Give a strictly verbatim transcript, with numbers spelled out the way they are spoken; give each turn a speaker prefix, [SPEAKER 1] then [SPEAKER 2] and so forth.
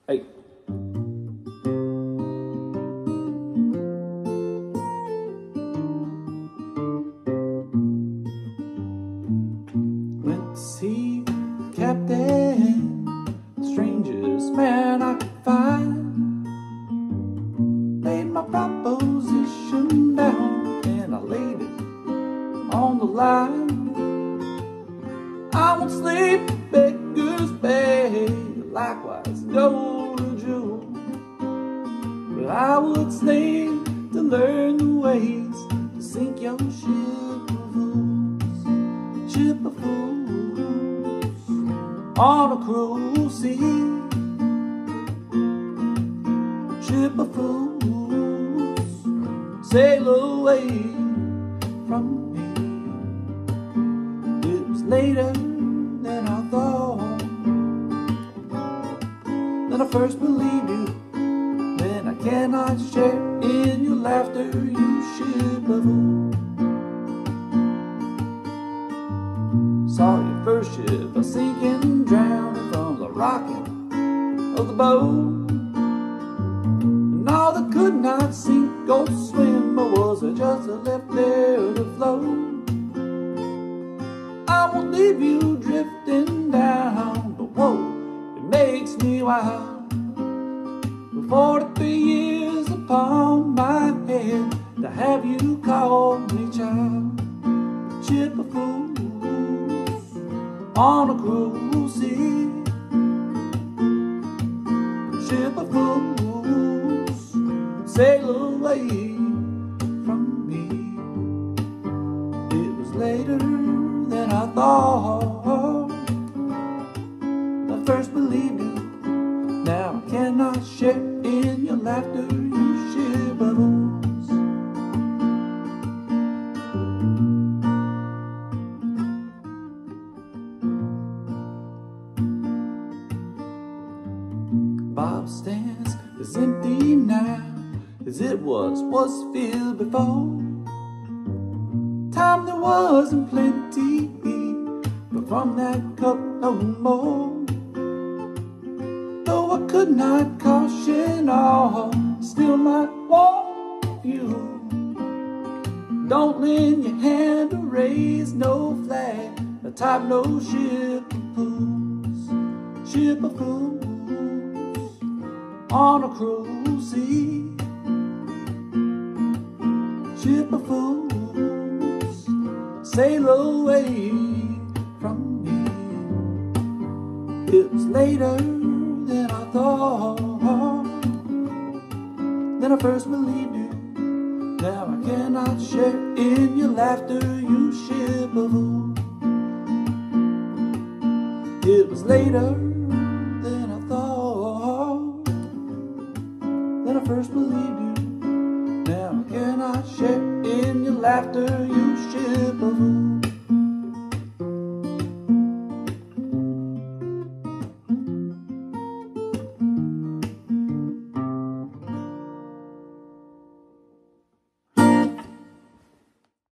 [SPEAKER 1] Hey. Went to see the captain, the strangest man I could find. Laid my proposition down and I laid it on the line. I won't sleep in beggar's bed, likewise go to Jew, but I would stay to learn the ways to sink your ship of fools, ship of fools, on a cruel sea, ship of fools, sail away from me. It was later than I thought, that I first believed you. Then I cannot share in your laughter, you ship of fools. Saw your first ship a sinking, drowning from the rocking of the boat, and all that could not sink or swim was just left there to float. I won't leave you drifting down, but whoa, it makes me wild. With forty-three years upon my head, to have you call me child. Ship of fools, on a cruel sea, ship of fools, sail away from me. It was later than I thought, I first believed you. Now I cannot share in your laughter, you ship of fools. Bob stands is empty now, as it was, was filled before. Time there wasn't plenty, but from that cup no more. Though I could not caution all, still might warn you. Don't lend your hand to raise no flag, a type no ship of fools, ship of fools, on a cruel sea, ship of fools, sail away from me. It was later than I thought, then I first believed you. Now I cannot share in your laughter, you ship of fools. It was later than I thought, then I first believed you. Now I cannot share in your laughter, you ship of fools.